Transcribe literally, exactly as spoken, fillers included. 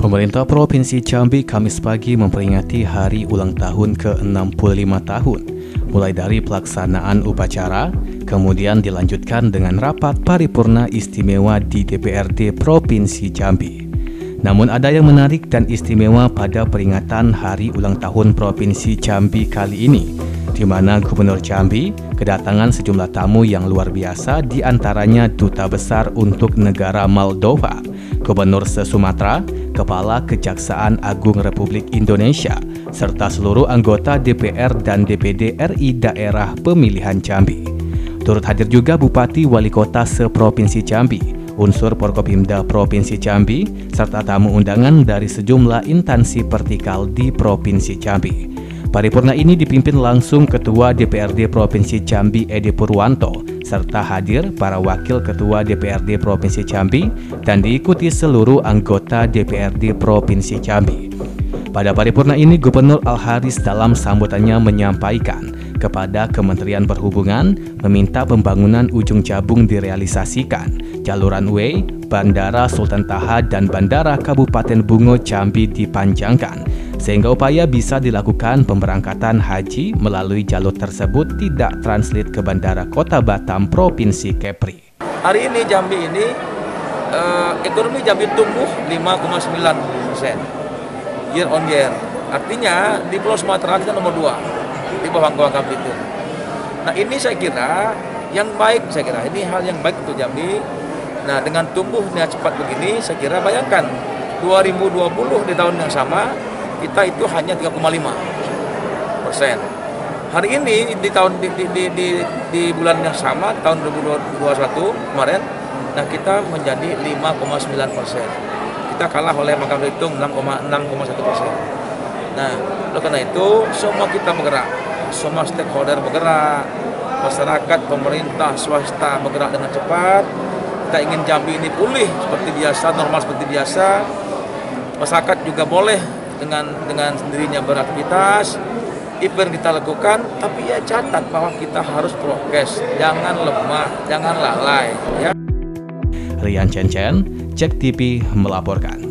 Pemerintah Provinsi Jambi Kamis pagi memperingati hari ulang tahun ke enam puluh lima tahun, mulai dari pelaksanaan upacara, kemudian dilanjutkan dengan rapat paripurna istimewa di D P R D Provinsi Jambi. Namun ada yang menarik dan istimewa pada peringatan hari ulang tahun Provinsi Jambi kali ini, di mana Gubernur Jambi kedatangan sejumlah tamu yang luar biasa, di antaranya Duta Besar untuk Negara Moldova, Gubernur se-Sumatera, Kepala Kejaksaan Agung Republik Indonesia, serta seluruh anggota D P R dan D P D R I Daerah Pemilihan Jambi. Turut hadir juga Bupati Wali Kota se-Provinsi Jambi, unsur Forkopimda Provinsi Jambi, serta tamu undangan dari sejumlah instansi vertikal di Provinsi Jambi. Paripurna ini dipimpin langsung Ketua D P R D Provinsi Jambi Edi Purwanto, serta hadir para wakil Ketua D P R D Provinsi Jambi dan diikuti seluruh anggota D P R D Provinsi Jambi. Pada paripurna ini, Gubernur Al-Haris dalam sambutannya menyampaikan kepada Kementerian Perhubungan meminta pembangunan ujung jabung direalisasikan, jalur runway, Bandara Sultan Taha dan Bandara Kabupaten Bungo Jambi dipanjangkan, sehingga upaya bisa dilakukan pemberangkatan haji melalui jalur tersebut tidak transit ke Bandara Kota Batam, Provinsi Kepri. Hari ini Jambi ini eh, ekonomi Jambi tumbuh lima koma sembilan persen year on year. Artinya di Pulau Sumatera kita nomor dua di bawah Bangka Belitung. Nah ini saya kira yang baik, saya kira ini hal yang baik untuk Jambi. Nah dengan tumbuhnya cepat begini, saya kira bayangkan dua ribu dua puluh di tahun yang sama kita itu hanya tiga koma lima persen. Hari ini di tahun di, di, di, di, di bulan yang sama tahun dua ribu dua puluh satu kemarin, nah kita menjadi lima koma sembilan persen. Kita kalah oleh Bangka Belitung enam koma satu persen. Nah, oleh karena itu semua kita bergerak, semua stakeholder bergerak, masyarakat, pemerintah, swasta bergerak dengan cepat. Kita ingin Jambi ini pulih seperti biasa, normal seperti biasa. Masyarakat juga boleh dengan dengan sendirinya beraktivitas. Event kita lakukan, tapi ya catat bahwa kita harus prokes, jangan lemah, jangan lalai. Ya. Rian Chen Chen, Cek T V melaporkan.